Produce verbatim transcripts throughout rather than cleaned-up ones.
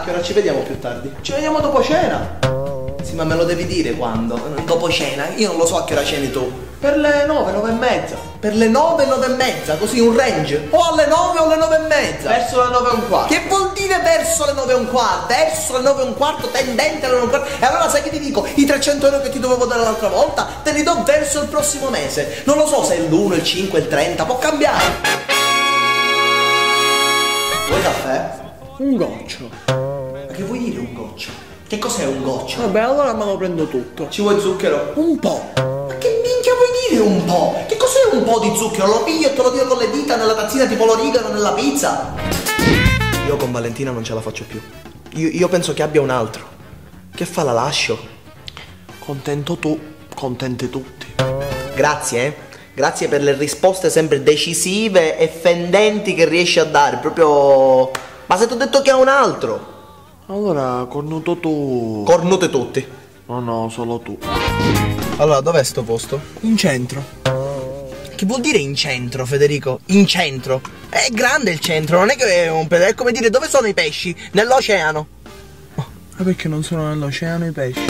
che ora ci vediamo più tardi? Ci vediamo dopo cena. Sì, ma me lo devi dire quando? Dopo cena? Io non lo so a che ora ceni tu. Per le nove, nove e mezza. Per le nove, nove e mezza, così un range. O alle nove o alle nove e mezza. Verso le nove e un quarto. Che vuol dire verso le nove e un quarto? Verso le nove e un quarto, tendente alle nove e un quarto. E allora sai che ti dico? I trecento euro che ti dovevo dare l'altra volta, te li do verso il prossimo mese. Non lo so se è l'uno, il cinque, il trenta, può cambiare. Vuoi caffè? Un goccio. Ma che vuoi dire un goccio? Che cos'è un goccio? Vabbè, allora me lo prendo tutto. Ci vuoi zucchero? Un po'. Ma che minchia vuoi dire un po'? Che cos'è un po' di zucchero? Lo piglio e te lo tiro con le dita nella tazzina tipo l'origano nella pizza? Io con Valentina non ce la faccio più. Io, io penso che abbia un altro. Che fa, la lascio? Contento tu, contenti tutti. Grazie, eh. Grazie per le risposte sempre decisive e fendenti che riesci a dare. Proprio... Ma se ti ho detto che ha un altro? Allora, cornuto tu. Cornute tutti. No, no, solo tu. Allora, dov'è sto posto? In centro. Che vuol dire in centro, Federico? In centro. È grande il centro, non è che è un pedaggio. È come dire, dove sono i pesci? Nell'oceano. Ma perché non sono nell'oceano i pesci?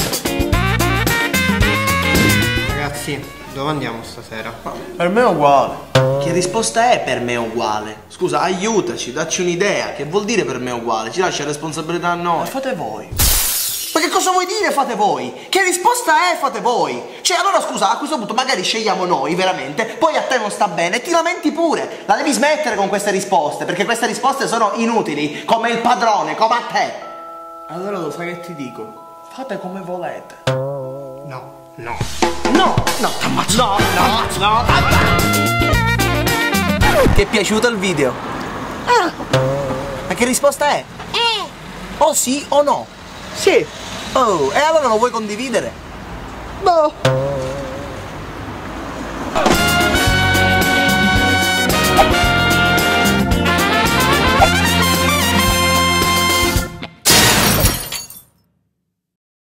Ragazzi, dove andiamo stasera? Per me è uguale. Che risposta è per me uguale? Scusa, aiutaci, dacci un'idea. Che vuol dire per me uguale? Ci lascia responsabilità a noi. Ma fate voi. Ma che cosa vuoi dire fate voi? Che risposta è fate voi? Cioè allora scusa, a questo punto magari scegliamo noi veramente, poi a te non sta bene, ti lamenti pure. La devi smettere con queste risposte, perché queste risposte sono inutili, come il padrone, come a te. Allora lo sai che ti dico? Fate come volete. No, no. No, no, t'ammazzo. No, no, no, Ti è piaciuto il video? Ah. Ma che risposta è? Eh. O sì o no? Sì. Oh, e allora lo vuoi condividere? No.